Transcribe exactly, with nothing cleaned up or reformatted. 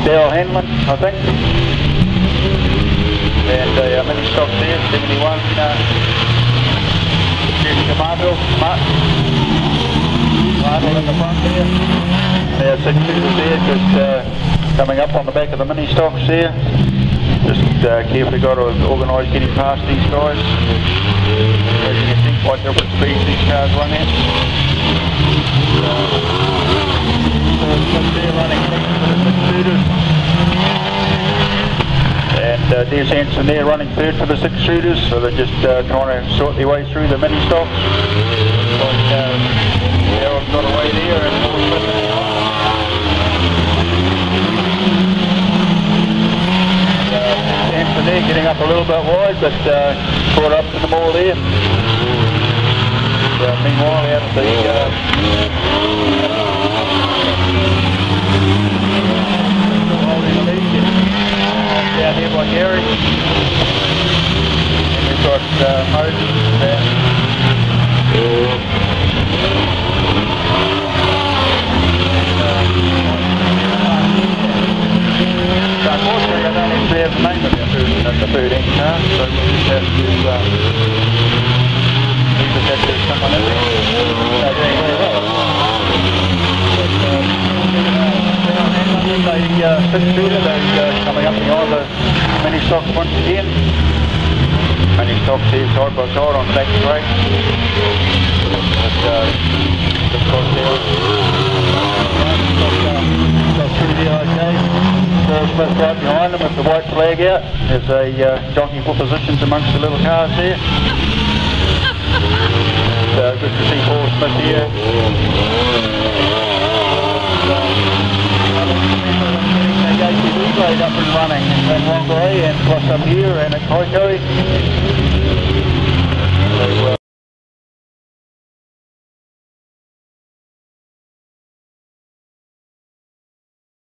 Dale Hanlon, I think. And uh, yeah, mini stock there, seventy-one. Uh, Jessica Marshall, Mark. Marshall in the front there. Yeah, six shooters there, just uh, coming up on the back of the mini stocks there. Just uh, carefully got to organise getting past these guys. As you can see, quite different speeds these cars run at. So they're running second for the six shooters. And uh, there's Hanson there running third for the six shooters, so they're just uh, trying to sort their way through the mini stocks. Like uh, Daryl's got away there and Hanson there getting up a little bit wide, but uh, caught up to them all there. And, uh, meanwhile, out the uh, down here by Gary. And we've got uh, Moses there. So unfortunately, I don't actually have the name of the thirteen car, so we'll just have to uh, we just have to do someone else. So doing very well. The uh, six shooter, they're uh, coming up behind the mini stocks once again. Mini stocks here side by side on the back straight. But uh, just got there. Got through there okay. Paul Smith right behind them with the white flag out. There's a uh, jockey for positions amongst the little cars there. So good to see Paul Smith here. Up and running in Wongaray and plus up here and at Kaikoui. So, uh,